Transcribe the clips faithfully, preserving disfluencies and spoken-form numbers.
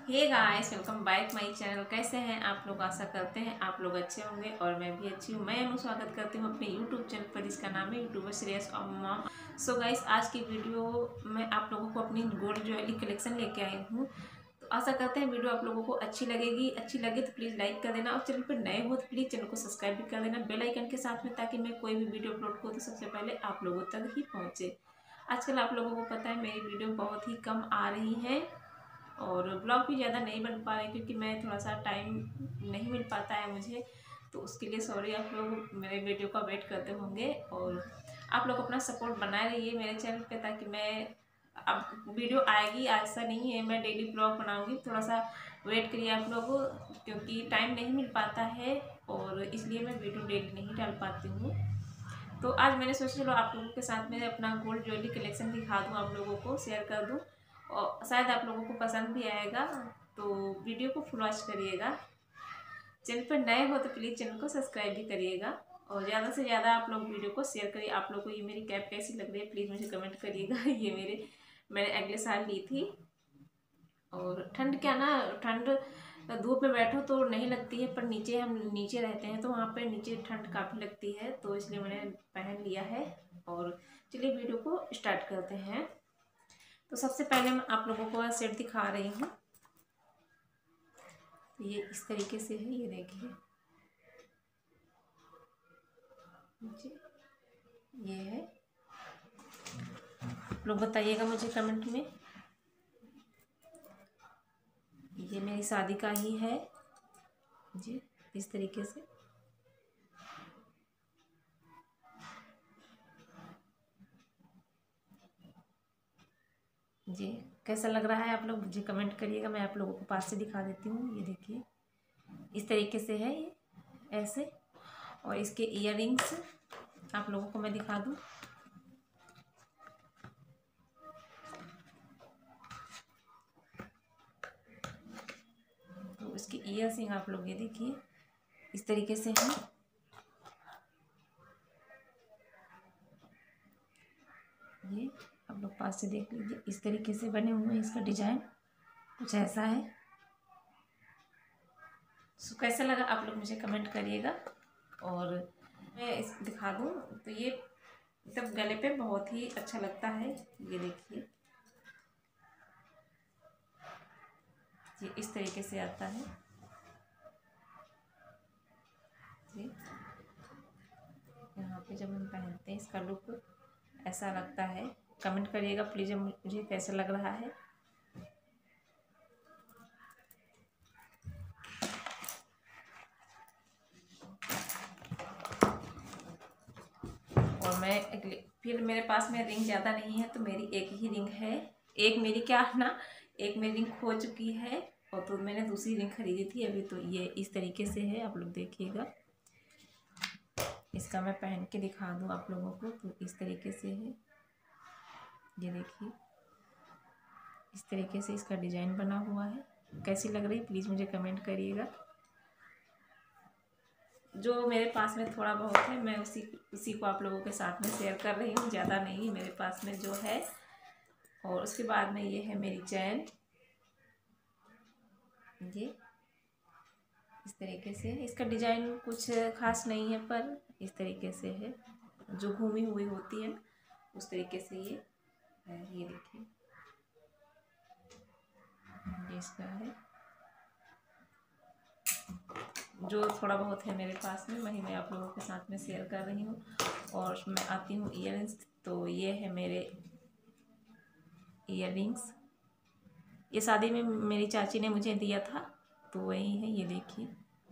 Hey guys, welcome back my channel. कैसे हैं आप लोग? आशा करते हैं आप लोग अच्छे होंगे और मैं भी अच्छी हूँ। मैं अनु स्वागत करती हूँ अपने यूट्यूब चैनल पर, जिसका नाम है यूट्यूबर श्रेयस अम्मा। सो गाइस, आज की वीडियो में आप लोगों को अपनी गोल्ड ज्वेलरी कलेक्शन लेके आई हूँ। तो आशा करते हैं वीडियो आप लोगों को अच्छी लगेगी। अच्छी लगे तो प्लीज़ लाइक कर देना और चैनल पर नए हो तो प्लीज़ चैनल को सब्सक्राइब भी कर देना बेल आइकन के साथ में, ताकि मैं कोई भी वीडियो अपलोड करूँ तो सबसे पहले आप लोगों तक ही पहुँचे। आजकल आप लोगों को पता है मेरी वीडियो बहुत ही कम आ रही है और ब्लॉग भी ज़्यादा नहीं बन पा रहे, क्योंकि मैं थोड़ा सा टाइम नहीं मिल पाता है मुझे। तो उसके लिए सॉरी, आप लोग मेरे वीडियो का वेट करते होंगे और आप लोग अपना सपोर्ट बनाए रहिए मेरे चैनल पे, ताकि मैं अब वीडियो आएगी, ऐसा नहीं है मैं डेली ब्लॉग बनाऊंगी। थोड़ा सा वेट करिए आप लोग, क्योंकि टाइम नहीं मिल पाता है और इसलिए मैं वीडियो डेली नहीं डाल पाती हूँ। तो आज मैंने सोचा चलो आप लोगों के साथ में अपना गोल्ड ज्वेलरी कलेक्शन दिखा दूँ, आप लोगों को शेयर कर दूँ और शायद आप लोगों को पसंद भी आएगा। तो वीडियो को फुल वॉच करिएगा। चैनल पर नए हो तो प्लीज़ चैनल को सब्सक्राइब भी करिएगा और ज़्यादा से ज़्यादा आप लोग वीडियो को शेयर करिए। आप लोग को ये मेरी कैप कैसी लग रही है प्लीज़ मुझे कमेंट करिएगा। ये मेरे मैंने अगले साल ली थी और ठंड क्या ना, ठंड धूप में बैठो तो नहीं लगती है, पर नीचे हम नीचे रहते हैं तो वहाँ पे नीचे ठंड काफ़ी लगती है, तो इसलिए मैंने पहन लिया है। और चलिए वीडियो को स्टार्ट करते हैं। तो सबसे पहले मैं आप लोगों को सेट दिखा रही हूँ। ये इस तरीके से है, ये देखिए जी, ये है। लोग बताइएगा मुझे कमेंट में। ये मेरी शादी का ही है जी, इस तरीके से। जी कैसा लग रहा है आप लोग मुझे कमेंट करिएगा। मैं आप लोगों को पास से दिखा देती हूँ। ये देखिए इस तरीके से है ये, ऐसे। और इसके इयररिंग्स आप लोगों को मैं दिखा दूँ। तो इसकी इयररिंग आप लोग ये देखिए इस तरीके से है। ये आप लोग पास से देख लीजिए, इस तरीके से बने हुए हैं। इसका डिजाइन कुछ ऐसा है। सो कैसा लगा आप लोग मुझे कमेंट करिएगा। और मैं इस दिखा दूँ तो ये मतलब गले पे बहुत ही अच्छा लगता है। ये देखिए ये इस तरीके से आता है जी। यहाँ पे जब हम पहनते हैं इसका लुक ऐसा लगता है। कमेंट करिएगा प्लीज़ मुझे कैसा लग रहा है। और मैं फिर मेरे पास में रिंग ज़्यादा नहीं है, तो मेरी एक ही रिंग है। एक मेरी क्या ना, एक मेरी रिंग खो चुकी है और तो मैंने दूसरी रिंग खरीदी थी अभी। तो ये इस तरीके से है, आप लोग देखिएगा। इसका मैं पहन के दिखा दूँ आप लोगों को। तो इस तरीके से है, ये देखिए इस तरीके से इसका डिज़ाइन बना हुआ है। कैसी लग रही प्लीज़ मुझे कमेंट करिएगा। जो मेरे पास में थोड़ा बहुत है मैं उसी उसी को आप लोगों के साथ में शेयर कर रही हूँ, ज़्यादा नहीं मेरे पास में जो है। और उसके बाद में ये है मेरी चैन, ये इस तरीके से। इसका डिज़ाइन कुछ खास नहीं है, पर इस तरीके से है, जो घूमी हुई होती है उस तरीके से ये है। ये देखिए ये इसका है, जो थोड़ा बहुत है मेरे पास में वही मैं आप लोगों के साथ में शेयर कर रही हूँ। और मैं आती हूँ ईयररिंग्स। तो ये है मेरे ईयररिंग्स, ये शादी में मेरी चाची ने मुझे दिया था, तो वही है। ये देखिए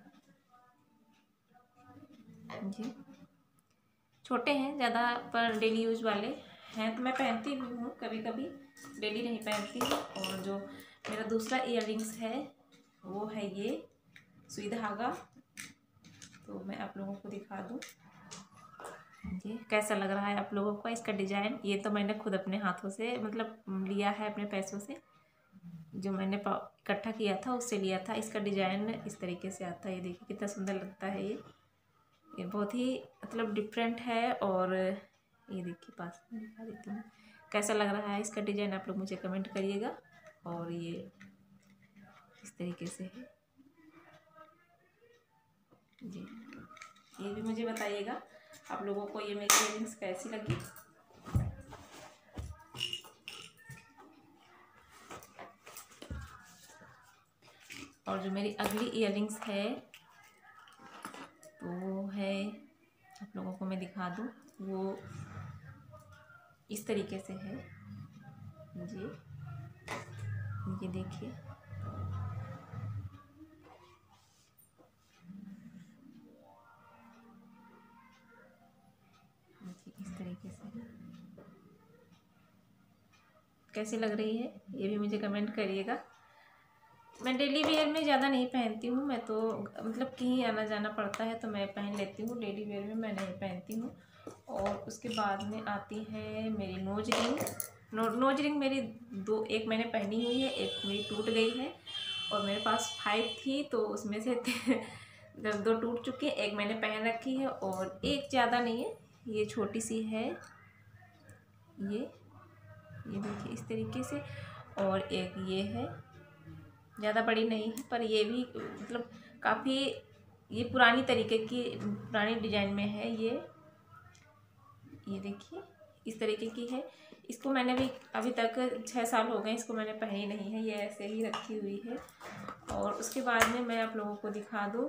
जी, छोटे हैं ज़्यादा, पर डेली यूज वाले हैं, तो मैं पहनती भी हूँ कभी कभी, डेली नहीं पहनती। और जो मेरा दूसरा ईयररिंग्स है वो है ये सुई धागा। तो मैं आप लोगों को दिखा दूँ जी, कैसा लग रहा है आप लोगों को इसका डिज़ाइन। ये तो मैंने खुद अपने हाथों से मतलब लिया है, अपने पैसों से जो मैंने इकट्ठा किया था उससे लिया था। इसका डिज़ाइन इस तरीके से आता है, ये देखिए कितना सुंदर लगता है। ये ये बहुत ही मतलब डिफरेंट है। और ये देखिए पास में दिखा देती हूँ कैसा लग रहा है इसका डिज़ाइन, आप लोग मुझे कमेंट करिएगा। और ये इस तरीके से है जी। ये भी मुझे बताइएगा आप लोगों को ये मेरी इयररिंग्स कैसी लगी। और जो मेरी अगली इयररिंग्स है तो वो है, आप लोगों को मैं दिखा दूँ, वो इस तरीके से है जी। ये देखिए इस तरीके से कैसी लग रही है ये भी मुझे कमेंट करिएगा। मैं डेली वेयर में ज़्यादा नहीं पहनती हूँ, मैं तो मतलब कहीं आना जाना पड़ता है तो मैं पहन लेती हूँ, डेली वेयर में मैं नहीं पहनती हूँ। और उसके बाद में आती है मेरी nose ring. No nose ring मेरी दो, एक मैंने पहनी हुई है, एक मेरी टूट गई है। और मेरे पास फाइव थी तो उसमें से दो टूट चुकी है, एक मैंने पहन रखी है और एक ज़्यादा नहीं है, ये छोटी सी है ये ये देखिए इस तरीके से। और एक ये है, ज़्यादा बड़ी नहीं है पर ये भी मतलब काफ़ी, ये पुरानी तरीके की, पुरानी डिजाइन में है ये ये देखिए इस तरीके की है। इसको मैंने भी अभी तक छः साल हो गए इसको मैंने पहनी नहीं है, ये ऐसे ही रखी हुई है। और उसके बाद में मैं आप लोगों को दिखा दूँ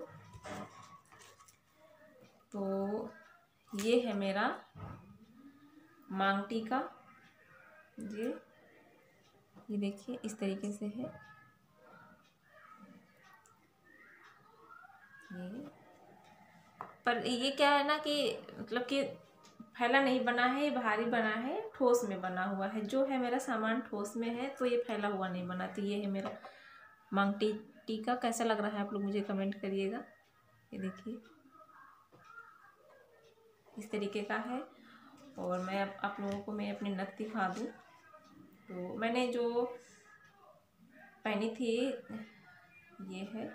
तो ये है मेरा मांग टीका ये ये देखिए इस तरीके से है ये। पर ये क्या है ना कि मतलब कि फैला नहीं बना है, ये भारी बना है, ठोस में बना हुआ है। जो है मेरा सामान ठोस में है तो ये फैला हुआ नहीं बना। तो ये है मेरा मांग टी टीका। कैसा लग रहा है आप लोग मुझे कमेंट करिएगा। ये देखिए इस तरीके का है। और मैं आप, आप लोगों को मैं अपनी नथ दिखा दूँ तो मैंने जो पहनी थी ये है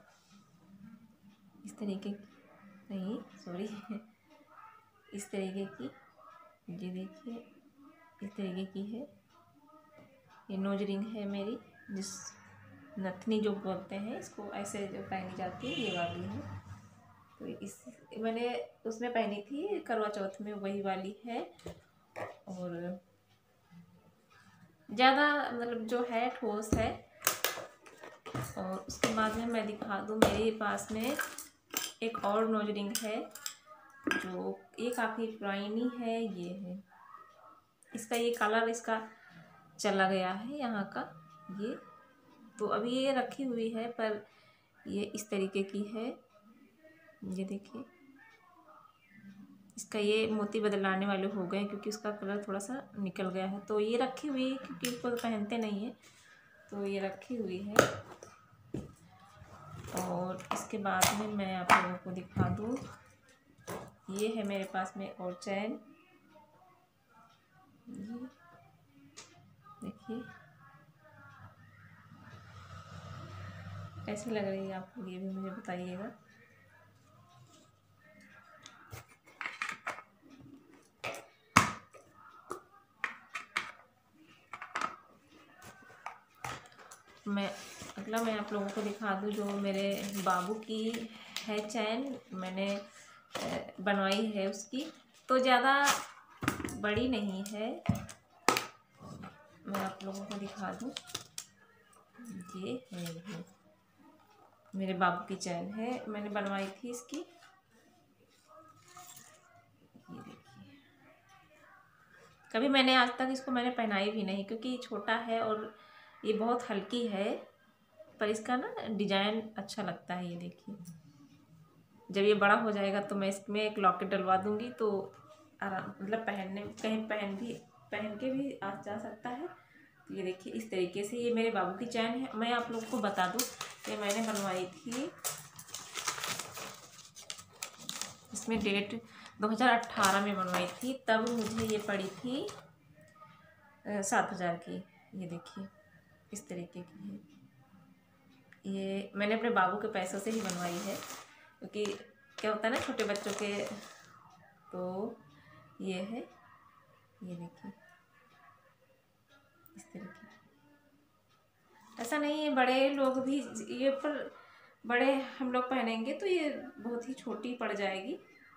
इस तरीके की, नहीं सॉरी इस तरीके की, ये देखिए इस तरीके की है। ये नोज रिंग है मेरी, जिस नथनी जो बोलते हैं इसको, ऐसे जो पहनी जाती है ये वाली है। तो इस मैंने उसमें पहनी थी करवा चौथ में, वही वाली है। और ज़्यादा मतलब जो है ठोस है। और उसके बाद में मैं दिखा दूँ, मेरे पास में एक और नोज रिंग है जो ये काफ़ी पुरानी है। ये है इसका, ये कलर इसका चला गया है यहाँ का ये, तो अभी ये रखी हुई है पर ये इस तरीके की है। ये देखिए इसका ये मोती बदलाने वाले हो गए क्योंकि उसका कलर थोड़ा सा निकल गया है। तो ये रखी हुई है क्योंकि इसको तो पहनते नहीं है तो ये रखी हुई है। और इसके बाद में मैं आप लोगों को दिखा दूँ, ये है मेरे पास में और चैन, देखिए कैसी लग रही है आपको ये भी मुझे बताइएगा। मैं अगला मैं आप लोगों को दिखा दूँ जो मेरे बाबू की है चैन, मैंने बनवाई है उसकी, तो ज़्यादा बड़ी नहीं है। मैं आप लोगों को दिखा दूँ, ये है ये मेरे बाबू की चैन है, मैंने बनवाई थी इसकी। ये देखिए कभी मैंने आज तक इसको मैंने पहनाई भी नहीं क्योंकि छोटा है और ये बहुत हल्की है, पर इसका ना डिजाइन अच्छा लगता है। ये देखिए जब ये बड़ा हो जाएगा तो मैं इसमें एक लॉकेट डलवा दूंगी तो आराम मतलब पहनने कहीं पहन भी पहन के भी आ जा सकता है। तो ये देखिए इस तरीके से ये मेरे बाबू की चैन है। मैं आप लोग को बता दूं कि मैंने बनवाई थी, इसमें डेट दो हज़ार अठारह में बनवाई थी, तब मुझे ये पड़ी थी सात हज़ार की। ये देखिए इस तरीके की है, ये मैंने अपने बाबू के पैसों से ही बनवाई है क्योंकि क्या होता है ना छोटे बच्चों के, तो ये है ये देखिए इस तरीके ऐसा नहीं है, बड़े लोग भी ये पर बड़े हम लोग पहनेंगे तो ये बहुत ही छोटी पड़ जाएगी।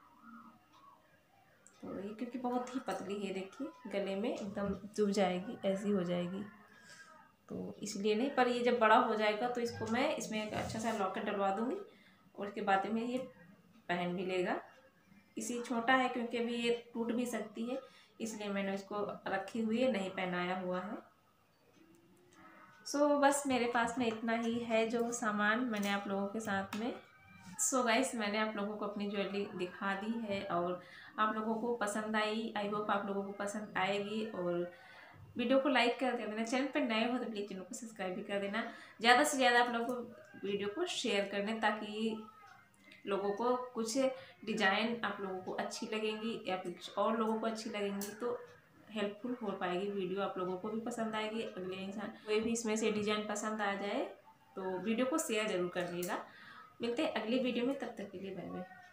तो ये क्योंकि बहुत ही पतली है, देखिए गले में एकदम चुभ जाएगी, ऐसी हो जाएगी, तो इसलिए नहीं। पर ये जब बड़ा हो जाएगा तो इसको मैं इसमें एक अच्छा सा लॉकेट डलवा दूँगी और उसके बाद में ये पहन भी लेगा। इसी छोटा है क्योंकि अभी ये टूट भी सकती है, इसलिए मैंने इसको रखी हुई है, नहीं पहनाया हुआ है। सो so, बस मेरे पास में इतना ही है जो सामान मैंने आप लोगों के साथ में। सो so गाइस, मैंने आप लोगों को अपनी ज्वेलरी दिखा दी है और आप लोगों को पसंद आई। आई होप आप लोगों को पसंद आएगी और वीडियो को लाइक कर देना। चैनल पर नए हो तो प्लीज़ चैनल को सब्सक्राइब भी कर देना। ज़्यादा से ज़्यादा आप लोगों को वीडियो को शेयर कर दें ताकि लोगों को कुछ डिज़ाइन आप लोगों को अच्छी लगेंगी या फिर कुछ और लोगों को अच्छी लगेंगी तो हेल्पफुल हो पाएगी वीडियो, आप लोगों को भी पसंद आएगी। अगले इंसान कोई भी इसमें से डिज़ाइन पसंद आ जाए तो वीडियो को शेयर ज़रूर करिएगा। मिलते हैं अगली वीडियो में, तब तक के लिए बाय बाय।